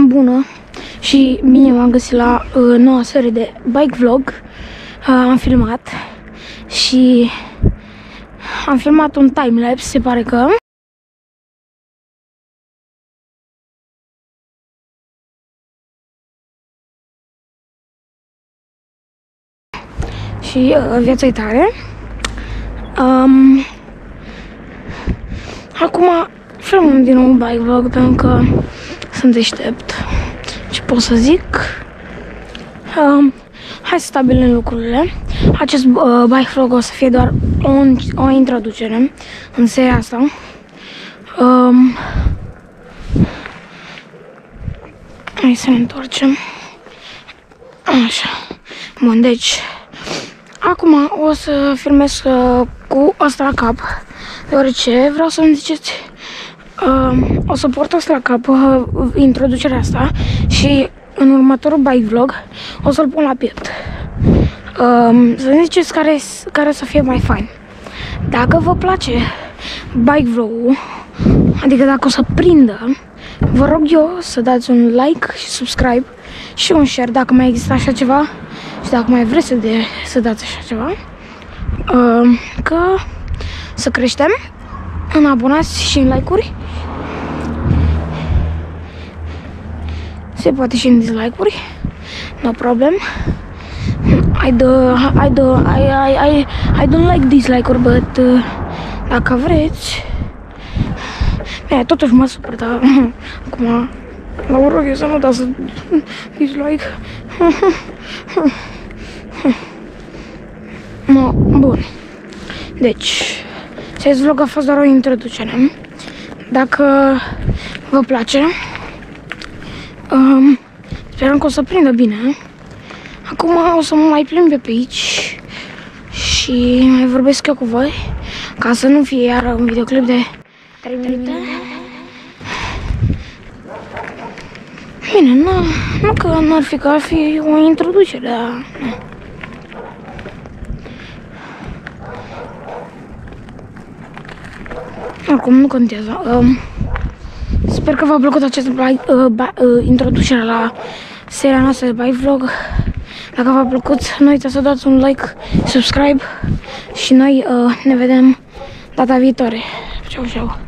bună și bine m-am găsit la noua serie de bike vlog. Am filmat și am filmat un timelapse, se pare că. Și viața e tare. Acum filmăm din nou un bike vlog pentru că sunt deștept. Ce pot să zic? Hai să stabilim lucrurile. Acest bike vlog o să fie doar o introducere în seria asta. Hai să ne întoarcem. Așa. Bun, deci acum o să filmez cu asta la cap, deoarece vreau să-mi ziceți, o să port asta la cap, introducerea asta, și în următorul bike vlog o să-l pun la piept. Să-mi ziceți care să fie mai fain. Dacă vă place bike vlog-ul, adică dacă o să prindă, vă rog eu să dați un like și subscribe și un share dacă mai există așa ceva. Și dacă mai vreți să dați așa ceva, că să creștem în abonați și în like-uri. Se poate și în dislike-uri, no problem. I don't like dislike-uri, but dacă vreți, bine, totuși mă supăr, dar acum vă rog eu să nu dați dislike. No, bun. Deci, acest vlog a fost doar o introducere. Dacă vă place, sperăm că o să prindă bine. Acum o să mă mai plimb pe aici și mai vorbesc eu cu voi, ca să nu fie iar un videoclip de 3 minute. Bine, nu că n-ar fi, că ar fi o introducere, dar... Oricum, nu contează. Sper că v-a plăcut acest introducere la seria noastră de bike vlog. Dacă v-a plăcut, nu uitați să dați un like, subscribe și noi ne vedem data viitoare. Ceau, ceau!